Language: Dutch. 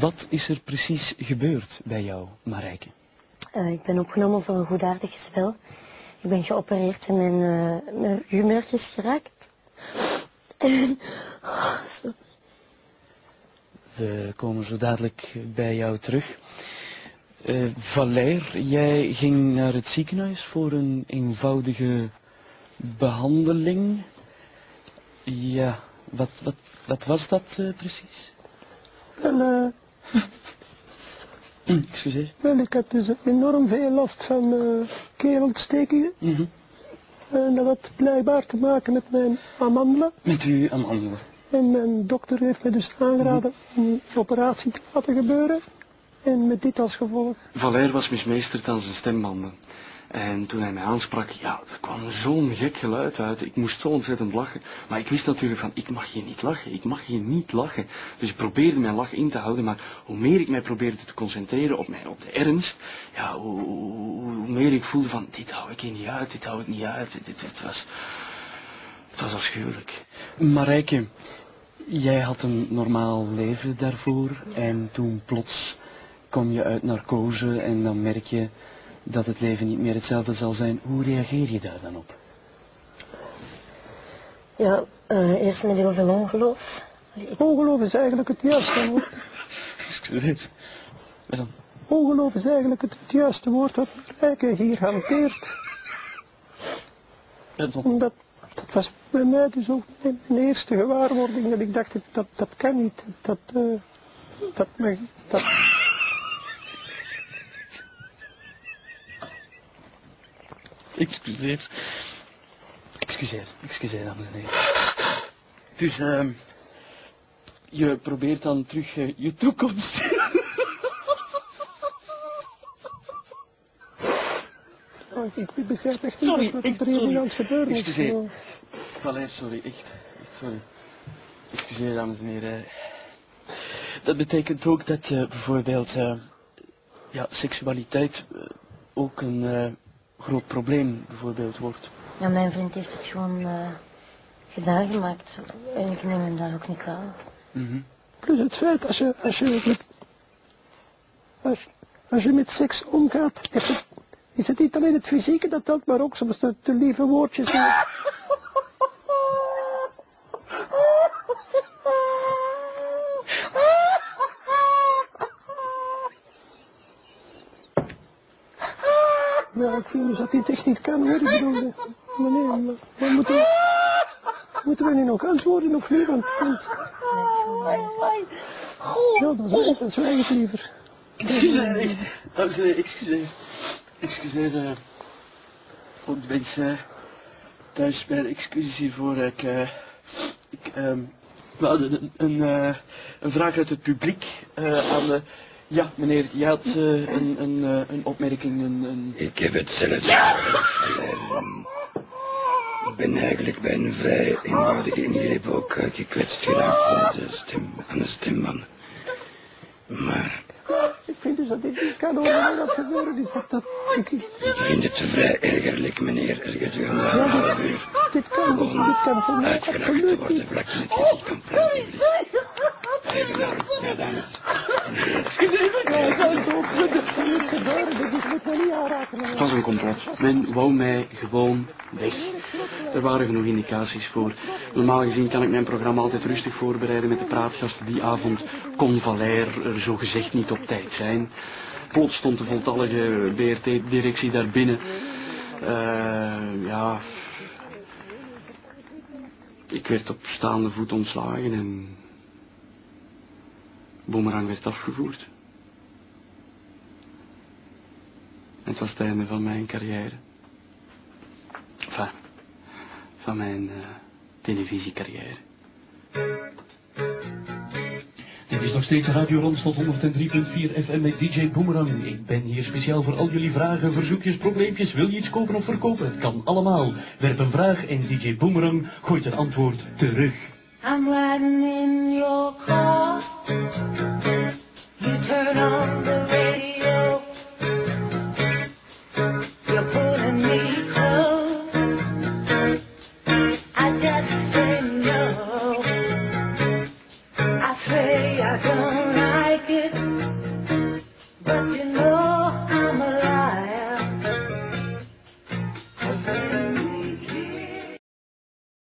Wat is er precies gebeurd bij jou, Marijke? Ik ben opgenomen voor een goedaardig spel. Ik ben geopereerd en mijn humeurtjes geraakt. Sorry. We komen zo dadelijk bij jou terug. Valère, jij ging naar het ziekenhuis voor een eenvoudige behandeling. Ja, wat was dat precies? Excuseer. Wel, ik had dus enorm veel last van keelontstekingen. En dat had blijkbaar te maken met mijn amandelen. Met uw amandelen. En mijn dokter heeft me dus aangeraden om een operatie te laten gebeuren. En met dit als gevolg. Valère was mismeesterd aan zijn stembanden. En toen hij mij aansprak, ja, er kwam zo'n gek geluid uit. Ik moest zo ontzettend lachen. Maar ik wist natuurlijk van, ik mag hier niet lachen. Ik mag hier niet lachen. Dus ik probeerde mijn lach in te houden. Maar hoe meer ik mij probeerde te concentreren op de ernst, ja, hoe meer ik voelde van, dit hou ik hier niet uit, dit hou ik niet uit. Het was afschuwelijk. Marijke, jij had een normaal leven daarvoor. En toen plots kom je uit narcose en dan merk je dat het leven niet meer hetzelfde zal zijn. Hoe reageer je daar dan op? Ja, eerst met heel veel ongeloof. Ongeloof is eigenlijk het juiste woord. Excuseer. Wat dan? Ongeloof is eigenlijk het juiste woord wat Marijke hier hanteert. Dat was bij mij dus ook mijn eerste gewaarwording. Dat ik dacht, dat kan niet. Excuseer, dames en heren. Dus, je probeert dan terug je toekomst. Ik begrijp echt niet wat er hier aan het gebeuren is. Excuseer. Valère, sorry, echt sorry. Excuseer, dames en heren. Dat betekent ook dat bijvoorbeeld, seksualiteit ook een groot probleem bijvoorbeeld wordt. Ja, mijn vriend heeft het gewoon gedaan gemaakt. En ik neem hem daar ook niet kwalijk. Plus het feit, als je met seks omgaat, is het niet alleen het fysieke dat telt, maar ook soms de lieve woordjes. Ja, ik vind dus dat dit echt niet kan, hoor. Ik bedoel, maar moeten we nu nog antwoorden of niet? Want ja, dan zwijg ik liever. Excuseer, dames en heren, excuseer. Ook de mensen thuis bij de excuses hiervoor. We hadden een vraag uit het publiek aan de... Ja, meneer, je had een opmerking, Ik heb hetzelfde. Ik ben eigenlijk bij een vrij eenvoudige ingreep ook gekwetst geraakt aan de stembanden. Maar... Ik vind dus dat dit niet kan overal wat gebeuren is. Ik vind het vrij ergerlijk, meneer. Er gedurende een half uur dit kan voor mij uitgelachen te worden vlak in het gezicht van planten. Ja, dames. Het was een complot. Men wou mij gewoon weg. Er waren genoeg indicaties voor. Normaal gezien kan ik mijn programma altijd rustig voorbereiden met de praatgasten. Die avond kon Valère er zogezegd niet op tijd zijn. Plots stond de voltallige BRT-directie daar binnen. Ik werd op staande voet ontslagen en... Boomerang werd afgevoerd. Het was het einde van mijn carrière. Enfin, van mijn televisiecarrière. Dit is nog steeds Radio Randstad 103.4 FM met DJ Boomerang. Ik ben hier speciaal voor al jullie vragen, verzoekjes, probleempjes. Wil je iets kopen of verkopen? Het kan allemaal. Werp een vraag en DJ Boomerang gooit een antwoord terug. I'm riding in your car.